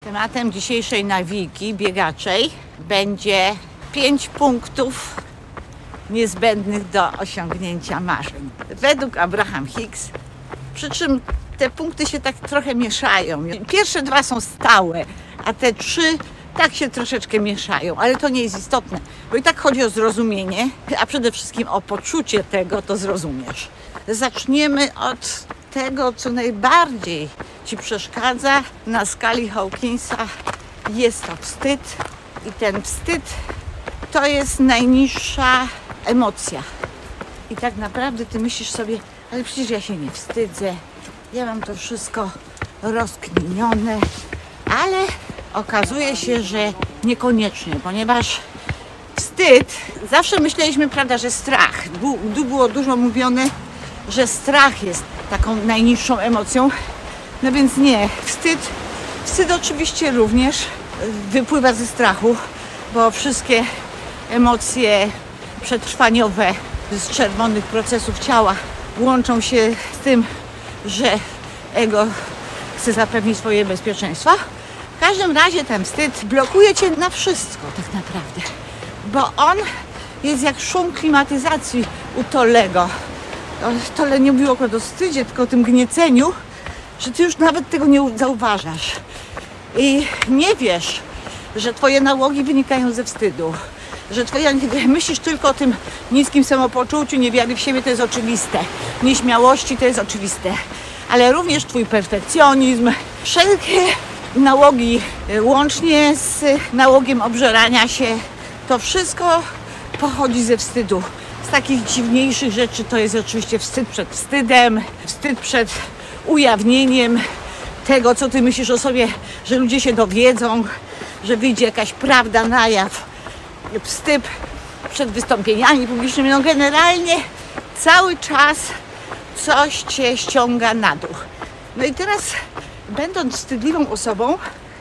Tematem dzisiejszej nawijki biegaczej będzie 5 punktów niezbędnych do osiągnięcia marzeń. Według Abraham Hicks, przy czym te punkty się tak trochę mieszają. Pierwsze 2 są stałe, a te 3 tak się troszeczkę mieszają, ale to nie jest istotne, bo i tak chodzi o zrozumienie, a przede wszystkim o poczucie tego, to zrozumiesz. Zaczniemy od tego, co najbardziej Ci przeszkadza na skali Hawkinsa. Jest to wstyd i ten wstyd to jest najniższa emocja. I tak naprawdę Ty myślisz sobie, ale przecież ja się nie wstydzę, ja mam to wszystko rozkminione, ale okazuje się, że niekoniecznie, ponieważ wstyd, zawsze myśleliśmy, prawda, że strach, było dużo mówione, że strach jest taką najniższą emocją, no więc nie, wstyd oczywiście również wypływa ze strachu, bo wszystkie emocje przetrwaniowe z czerwonych procesów ciała łączą się z tym, że ego chce zapewnić swoje bezpieczeństwo. W każdym razie ten wstyd blokuje Cię na wszystko tak naprawdę, bo on jest jak szum klimatyzacji u Tollego. Tolle nie mówił akurat o wstydzie, tylko o tym gnieceniu, że Ty już nawet tego nie zauważasz i nie wiesz, że Twoje nałogi wynikają ze wstydu, że myślisz tylko o tym niskim samopoczuciu, niewiary w siebie, to jest oczywiste, nieśmiałości, to jest oczywiste, ale również Twój perfekcjonizm, wszelkie nałogi, łącznie z nałogiem obżerania się, to wszystko pochodzi ze wstydu. Z takich dziwniejszych rzeczy to jest oczywiście wstyd przed wstydem, wstyd przed ujawnieniem tego, co Ty myślisz o sobie, że ludzie się dowiedzą, że wyjdzie jakaś prawda na jaw, wstyd przed wystąpieniami publicznymi. No generalnie cały czas coś Cię ściąga na dół. No i teraz, będąc wstydliwą osobą,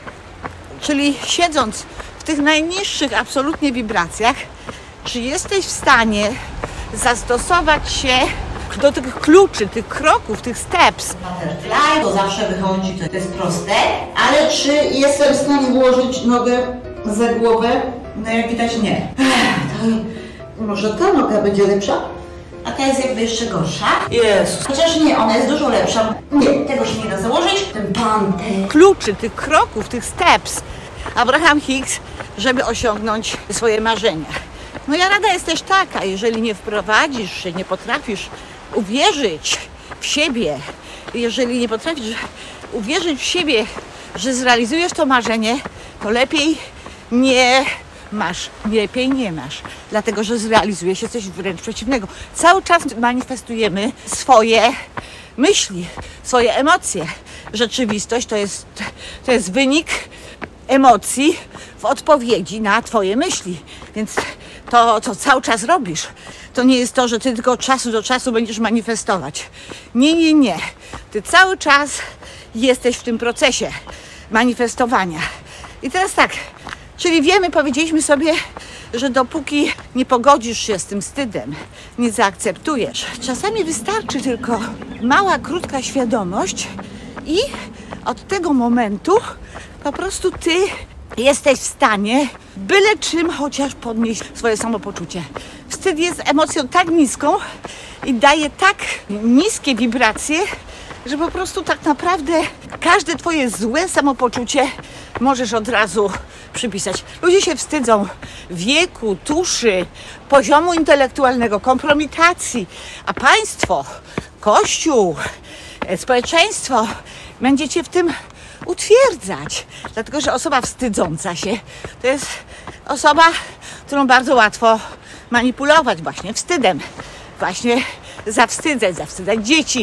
czyli siedząc w tych najniższych absolutnie wibracjach, czy jesteś w stanie zastosować się do tych kluczy, tych kroków, tych steps? Butterfly, to zawsze wychodzi, to jest proste, ale czy jestem w stanie ułożyć nogę za głowę? No jak widać nie. To może ta noga będzie lepsza? A ta jest jakby jeszcze gorsza. Jezus. Chociaż nie, ona jest dużo lepsza. Nie, tego się nie da założyć. Ten pan, kluczy, tych kroków, tych steps. Abraham Hicks, żeby osiągnąć swoje marzenia. Moja rada jest też taka, jeżeli nie wprowadzisz się, nie potrafisz uwierzyć w siebie, jeżeli nie potrafisz uwierzyć w siebie, że zrealizujesz to marzenie, to lepiej nie masz, dlatego że zrealizuje się coś wręcz przeciwnego. Cały czas manifestujemy swoje myśli, swoje emocje. Rzeczywistość to jest wynik emocji w odpowiedzi na Twoje myśli. Więc to, co cały czas robisz, to nie jest to, że Ty tylko od czasu do czasu będziesz manifestować. Nie. Ty cały czas jesteś w tym procesie manifestowania. I teraz tak, czyli wiemy, powiedzieliśmy sobie, że dopóki nie pogodzisz się z tym wstydem, nie zaakceptujesz, czasami wystarczy tylko mała, krótka świadomość i od tego momentu po prostu Ty jesteś w stanie byle czym chociaż podnieść swoje samopoczucie. Wstyd jest emocją tak niską i daje tak niskie wibracje, że po prostu tak naprawdę każde Twoje złe samopoczucie możesz od razu przypisać. Ludzie się wstydzą wieku, tuszy, poziomu intelektualnego, kompromitacji, a państwo, Kościół, społeczeństwo będzie Cię w tym utwierdzać. Dlatego, że osoba wstydząca się to jest osoba, którą bardzo łatwo manipulować właśnie wstydem. Właśnie zawstydzać dzieci.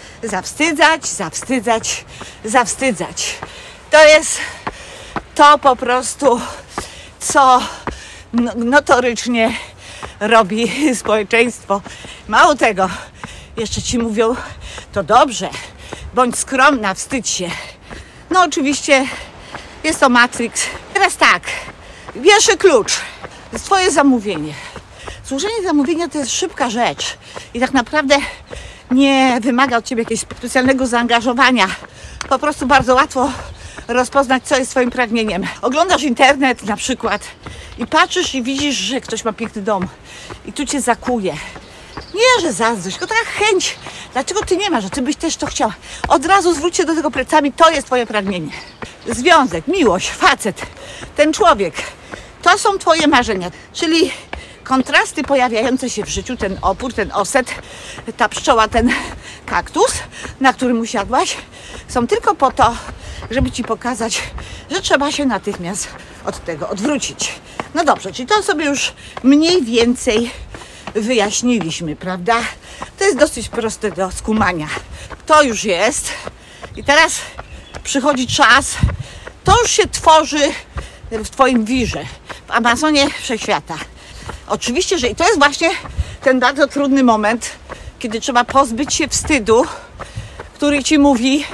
Zawstydzać. To jest to po prostu, co notorycznie robi społeczeństwo. Mało tego, jeszcze Ci mówią, to dobrze, bądź skromna, wstydź się. No oczywiście jest to Matrix. Teraz tak, pierwszy klucz, to jest Twoje zamówienie. Złożenie zamówienia to jest szybka rzecz i tak naprawdę nie wymaga od Ciebie jakiegoś specjalnego zaangażowania. Po prostu bardzo łatwo rozpoznać, co jest twoim pragnieniem. Oglądasz internet na przykład i patrzysz i widzisz, że ktoś ma piękny dom i tu cię zakuje. Nie, że zazdrość, tylko taka chęć. Dlaczego ty nie masz, że ty byś też to chciała? Od razu zwróć się do tego plecami, to jest twoje pragnienie. Związek, miłość, facet, ten człowiek, to są twoje marzenia. Czyli kontrasty pojawiające się w życiu, ten opór, ten oset, ta pszczoła, ten kaktus, na którym usiadłaś, są tylko po to, żeby ci pokazać, że trzeba się natychmiast od tego odwrócić. No dobrze, czyli to sobie już mniej więcej wyjaśniliśmy, prawda? To jest dosyć proste do skumania. To już jest. I teraz przychodzi czas, to już się tworzy w twoim wirze, w Amazonie Wszechświata. Oczywiście, że i to jest właśnie ten bardzo trudny moment, kiedy trzeba pozbyć się wstydu, który ci mówi,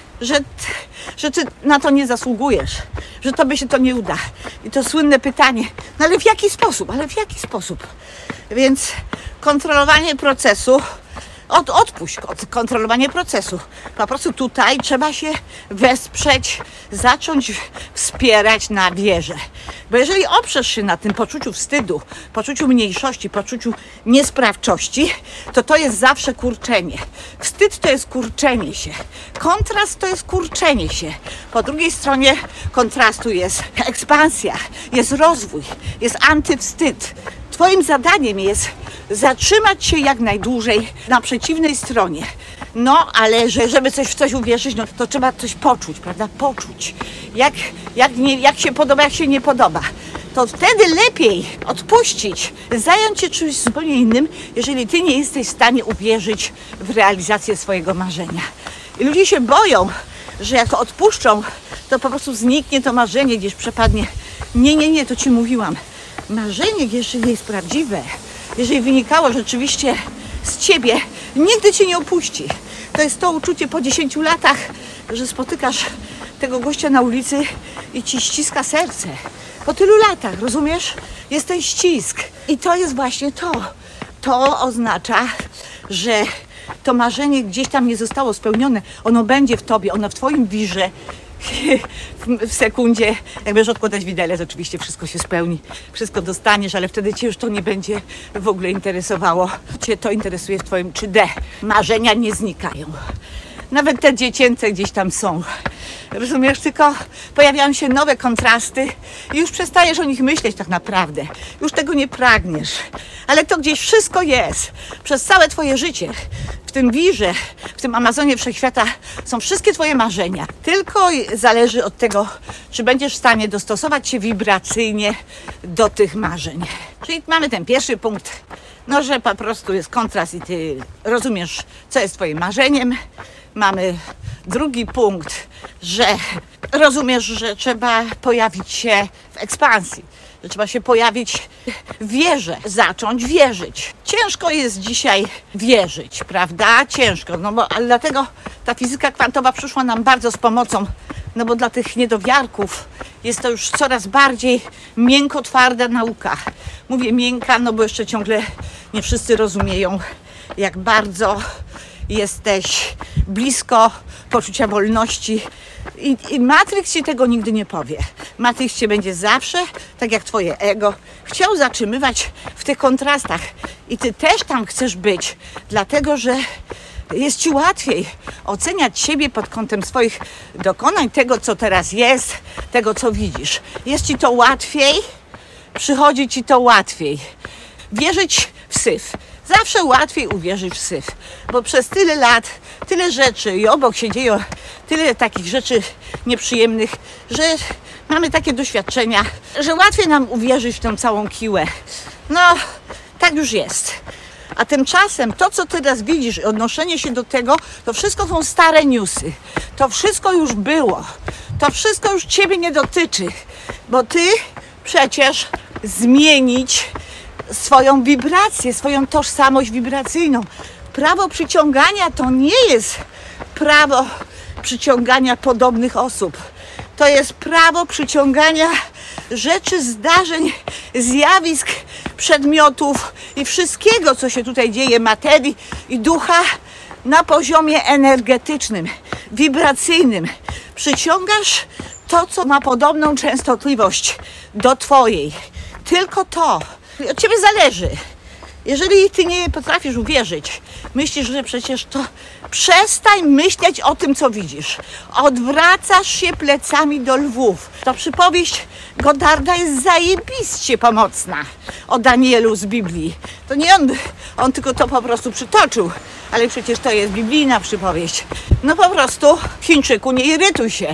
że ty na to nie zasługujesz, że tobie się to nie uda. I to słynne pytanie, no ale w jaki sposób? Ale w jaki sposób? Więc kontrolowanie procesu, odpuść kontrolowanie procesu. Po prostu tutaj trzeba się wesprzeć, zacząć wspierać na wierze. Bo jeżeli oprzesz się na tym poczuciu wstydu, poczuciu mniejszości, poczuciu niesprawczości, to jest zawsze kurczenie. Wstyd to jest kurczenie się. Kontrast to jest kurczenie się. Po drugiej stronie kontrastu jest ekspansja, jest rozwój, jest antywstyd. Twoim zadaniem jest zatrzymać się jak najdłużej na przeciwnej stronie. No, ale żeby w coś uwierzyć, no to trzeba coś poczuć, prawda? Poczuć. Jak się podoba, jak się nie podoba. To wtedy lepiej odpuścić, zająć się czymś zupełnie innym, jeżeli ty nie jesteś w stanie uwierzyć w realizację swojego marzenia. I ludzie się boją, że jak odpuszczą, to po prostu zniknie to marzenie, gdzieś przepadnie. Nie, to ci mówiłam. Marzenie, jeżeli jest prawdziwe, jeżeli wynikało rzeczywiście z ciebie, nigdy cię nie opuści. To jest to uczucie po 10 latach, że spotykasz tego gościa na ulicy i ci ściska serce. Po tylu latach, rozumiesz? Jest ten ścisk. I to jest właśnie to. To oznacza, że to marzenie gdzieś tam nie zostało spełnione. Ono będzie w tobie, ono w twoim wirze. W sekundzie, jak będziesz odkładać widelec, oczywiście wszystko się spełni, wszystko dostaniesz, ale wtedy cię już to nie będzie w ogóle interesowało. Cię to interesuje w twoim 3D. Marzenia nie znikają. Nawet te dziecięce gdzieś tam są. Rozumiesz? Tylko pojawiają się nowe kontrasty i już przestajesz o nich myśleć tak naprawdę. Już tego nie pragniesz. Ale to gdzieś wszystko jest. Przez całe twoje życie. W tym wirze, w tym Amazonie Wszechświata są wszystkie twoje marzenia. Tylko zależy od tego, czy będziesz w stanie dostosować się wibracyjnie do tych marzeń. Czyli mamy ten pierwszy punkt, no że po prostu jest kontrast i ty rozumiesz, co jest twoim marzeniem. Mamy drugi punkt, że rozumiesz, że trzeba pojawić się w ekspansji, że trzeba się pojawić w wierze, zacząć wierzyć. Ciężko jest dzisiaj wierzyć, prawda? Ciężko, no bo ale dlatego ta fizyka kwantowa przyszła nam bardzo z pomocą, no bo dla tych niedowiarków jest to już coraz bardziej miękko-twarda nauka. Mówię miękka, no bo jeszcze ciągle nie wszyscy rozumieją, jak bardzo jesteś blisko poczucia wolności i Matrix ci tego nigdy nie powie. Matrix cię będzie zawsze, tak jak twoje ego, chciał zatrzymywać w tych kontrastach i ty też tam chcesz być, dlatego że jest ci łatwiej oceniać siebie pod kątem swoich dokonań, tego co teraz jest, tego co widzisz. Jest ci to łatwiej, przychodzi ci to łatwiej. Wierzyć w syf. Zawsze łatwiej uwierzyć w syf, bo przez tyle lat, tyle rzeczy i obok się dzieje tyle takich rzeczy nieprzyjemnych, że mamy takie doświadczenia, że łatwiej nam uwierzyć w tę całą kiłę. No, tak już jest. A tymczasem to, co teraz widzisz, odnoszenie się do tego, to wszystko są stare newsy. To wszystko już było. To wszystko już ciebie nie dotyczy, bo ty przecież zmienić swoją wibrację, swoją tożsamość wibracyjną. Prawo przyciągania to nie jest prawo przyciągania podobnych osób. To jest prawo przyciągania rzeczy, zdarzeń, zjawisk, przedmiotów i wszystkiego, co się tutaj dzieje, materii i ducha na poziomie energetycznym, wibracyjnym. Przyciągasz to, co ma podobną częstotliwość do twojej. Tylko to. Od ciebie zależy. Jeżeli ty nie potrafisz uwierzyć, myślisz, że przecież to... Przestań myśleć o tym, co widzisz. Odwracasz się plecami do lwów. To przypowieść Goddarda jest zajebiście pomocna o Danielu z Biblii. To nie on tylko to po prostu przytoczył, ale przecież to jest biblijna przypowieść. No po prostu, Chińczyku, nie irytuj się.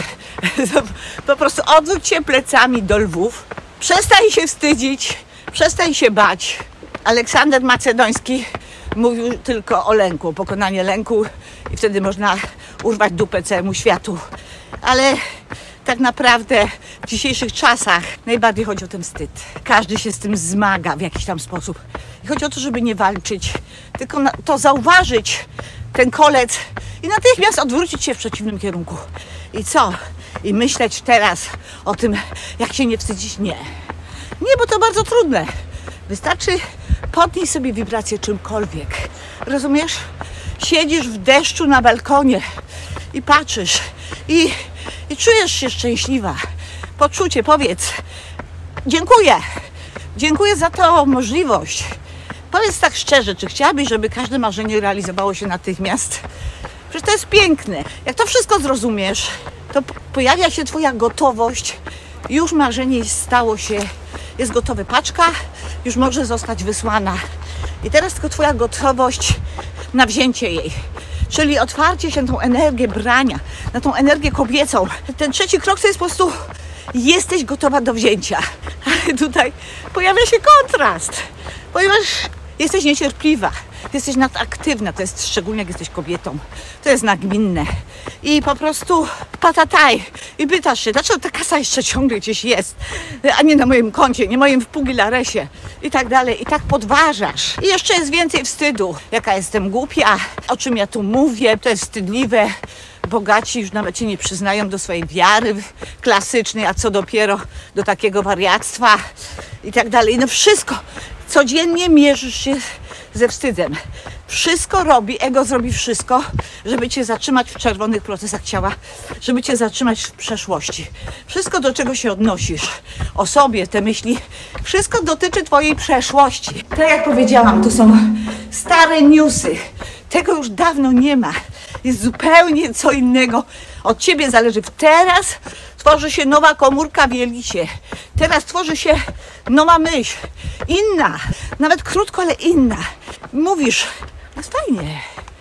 Po prostu odwróć się plecami do lwów. Przestań się wstydzić, przestań się bać. Aleksander Macedoński mówił tylko o lęku, o pokonaniu lęku i wtedy można urwać dupę całemu światu. Ale tak naprawdę w dzisiejszych czasach najbardziej chodzi o ten wstyd. Każdy się z tym zmaga w jakiś tam sposób. I chodzi o to, żeby nie walczyć, tylko to zauważyć, ten kolec i natychmiast odwrócić się w przeciwnym kierunku. I co? I myśleć teraz o tym, jak się nie wstydzić? Nie. Nie, bo to bardzo trudne. Wystarczy podnieść sobie wibrację czymkolwiek. Rozumiesz? Siedzisz w deszczu na balkonie i patrzysz i czujesz się szczęśliwa. Poczucie, powiedz: dziękuję. Dziękuję za tą możliwość. Powiedz tak szczerze, czy chciałabyś, żeby każde marzenie realizowało się natychmiast? Przecież to jest piękne. Jak to wszystko zrozumiesz, to pojawia się twoja gotowość. Już marzenie stało się, jest gotowe. Paczka już może zostać wysłana. I teraz tylko twoja gotowość na wzięcie jej. Czyli otwarcie się na tą energię brania, na tą energię kobiecą. Ten trzeci krok to jest po prostu: jesteś gotowa do wzięcia. Ale tutaj pojawia się kontrast, ponieważ jesteś niecierpliwa, jesteś nadaktywna, to jest szczególnie jak jesteś kobietą, to jest nagminne. I po prostu patataj i pytasz się, dlaczego ta kasa jeszcze ciągle gdzieś jest, a nie na moim koncie, nie moim wpugilaresie i tak dalej. I tak podważasz. I jeszcze jest więcej wstydu. Jaka jestem głupia, o czym ja tu mówię, to jest wstydliwe. Bogaci już nawet się nie przyznają do swojej wiary klasycznej, a co dopiero do takiego wariactwa i tak dalej. No wszystko. Codziennie mierzysz się ze wstydem. Wszystko robi, ego zrobi wszystko, żeby cię zatrzymać w czerwonych procesach ciała, żeby cię zatrzymać w przeszłości. Wszystko, do czego się odnosisz, o sobie, te myśli, wszystko dotyczy twojej przeszłości. Tak jak powiedziałam, to są stare newsy. Tego już dawno nie ma. Jest zupełnie co innego. Od ciebie zależy. Teraz tworzy się nowa komórka w jelicie. Teraz tworzy się nowa myśl. Inna. Nawet krótko, ale inna. Mówisz: jest fajnie.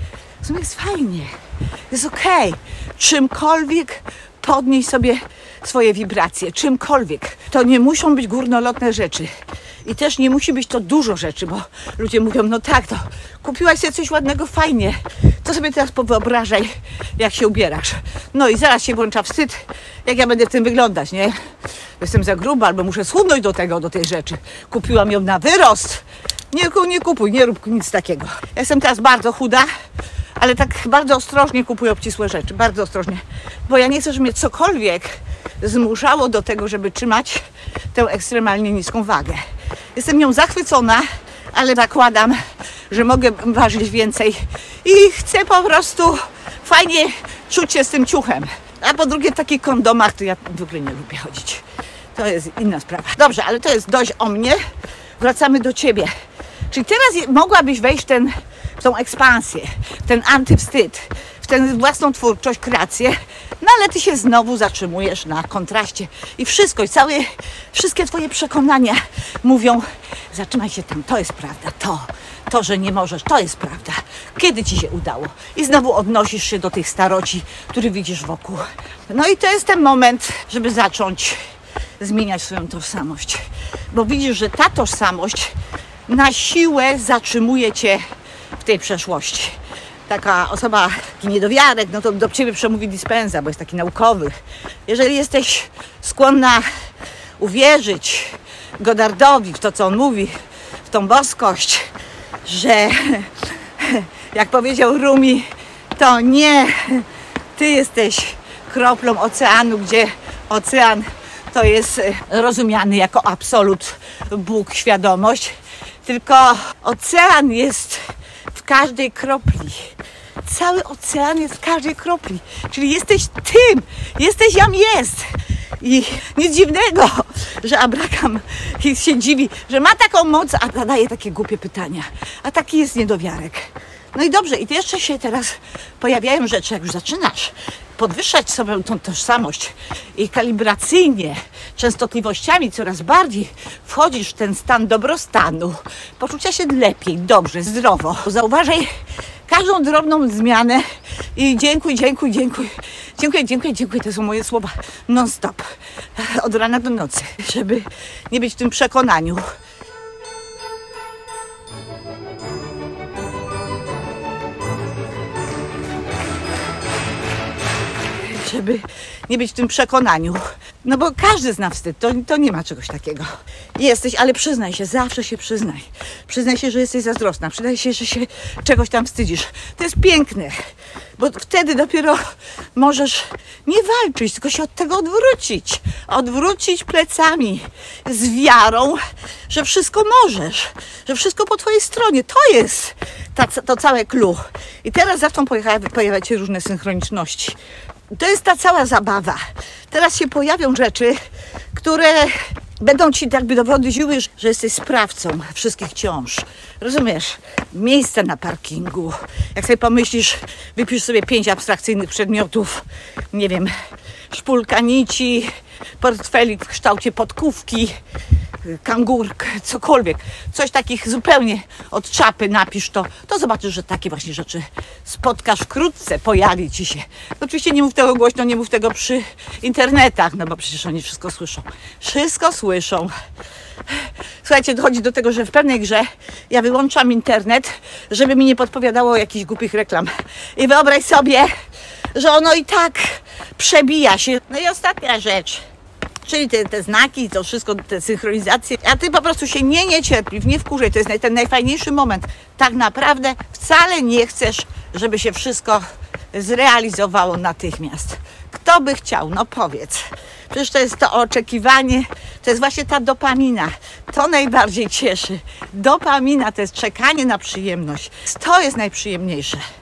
Jest fajnie. Jest okej. Czymkolwiek podnieś sobie swoje wibracje. Czymkolwiek. To nie muszą być górnolotne rzeczy. I też nie musi być to dużo rzeczy, bo ludzie mówią: no tak, to kupiłaś sobie coś ładnego, fajnie. To sobie teraz powyobrażaj, jak się ubierasz. No i zaraz się włącza wstyd, jak ja będę w tym wyglądać, nie? Jestem za gruba, albo muszę schudnąć do tej rzeczy. Kupiłam ją na wyrost. Nie kupuj, nie rób nic takiego. Ja jestem teraz bardzo chuda, ale tak bardzo ostrożnie kupuję obcisłe rzeczy, bardzo ostrożnie. Bo ja nie chcę, żeby mnie cokolwiek zmuszało do tego, żeby trzymać tę ekstremalnie niską wagę. Jestem nią zachwycona, ale zakładam, że mogę ważyć więcej i chcę po prostu fajnie czuć się z tym ciuchem. A po drugie, w takich kondomach to ja w ogóle nie lubię chodzić. To jest inna sprawa. Dobrze, ale to jest dość o mnie. Wracamy do ciebie. Czyli teraz mogłabyś wejść w tą ekspansję, w ten antywstyd, w tę własną twórczość, kreację, no ale ty się znowu zatrzymujesz na kontraście i wszystko, wszystkie twoje przekonania mówią: zatrzymaj się tam, to jest prawda, to, że nie możesz, to jest prawda. Kiedy ci się udało? I znowu odnosisz się do tych staroci, które widzisz wokół. No i to jest ten moment, żeby zacząć zmieniać swoją tożsamość, bo widzisz, że ta tożsamość na siłę zatrzymuje cię w tej przeszłości. Taka osoba, taki niedowiarek, no to do ciebie przemówi Dispenza, bo jest taki naukowy. Jeżeli jesteś skłonna uwierzyć Goddardowi w to, co on mówi, w tą boskość, że jak powiedział Rumi, to nie ty jesteś kroplą oceanu, gdzie ocean to jest rozumiany jako absolut, Bóg, świadomość, tylko ocean jest w każdej kropli. cały ocean jest w każdej kropli. Czyli jesteś tym, jesteś jam jest. I nic dziwnego, że Abraham się dziwi, że ma taką moc, a zadaje takie głupie pytania. A taki jest niedowiarek. No i dobrze, i jeszcze się teraz pojawiają rzeczy, jak już zaczynasz podwyższać sobie tą tożsamość i kalibracyjnie, częstotliwościami coraz bardziej wchodzisz w ten stan dobrostanu, poczucia się lepiej, dobrze, zdrowo. Zauważaj każdą drobną zmianę i dziękuj. Dziękuję, to są moje słowa non stop, od rana do nocy, żeby nie być w tym przekonaniu. Żeby nie być w tym przekonaniu. No bo każdy zna wstyd, to nie ma czegoś takiego. Jesteś, ale przyznaj się, zawsze się przyznaj. Przyznaj się, że jesteś zazdrosna, przyznaj się, że się czegoś tam wstydzisz. To jest piękne, bo wtedy dopiero możesz nie walczyć, tylko się od tego odwrócić. Odwrócić plecami z wiarą, że wszystko możesz, że wszystko po twojej stronie. To jest to całe clue. I teraz zaczną pojawiać się różne synchroniczności. To jest ta cała zabawa. Teraz się pojawią rzeczy, które będą ci jakby dowodziły, że jesteś sprawcą wszystkich ciąż. Rozumiesz? Miejsce na parkingu. Jak sobie pomyślisz, wypisz sobie 5 abstrakcyjnych przedmiotów, nie wiem, szpulka nici, portfelik w kształcie podkówki, kangurk, cokolwiek. Coś takich zupełnie od czapy napisz to zobaczysz, że takie właśnie rzeczy spotkasz wkrótce, pojawi ci się. Oczywiście nie mów tego głośno, nie mów tego przy internetach, no bo przecież oni wszystko słyszą. Wszystko słyszą. Słuchajcie, dochodzi do tego, że w pewnej grze ja wyłączam internet, żeby mi nie podpowiadało jakichś głupich reklam. I wyobraź sobie, że ono i tak przebija się. No i ostatnia rzecz. Czyli te znaki, to wszystko, te synchronizacje, a ty po prostu się nie niecierpliw, nie wkurzaj, to jest ten najfajniejszy moment. Tak naprawdę wcale nie chcesz, żeby się wszystko zrealizowało natychmiast. Kto by chciał? No powiedz. Przecież to jest to oczekiwanie, to jest właśnie ta dopamina. To najbardziej cieszy. Dopamina to jest czekanie na przyjemność. To jest najprzyjemniejsze.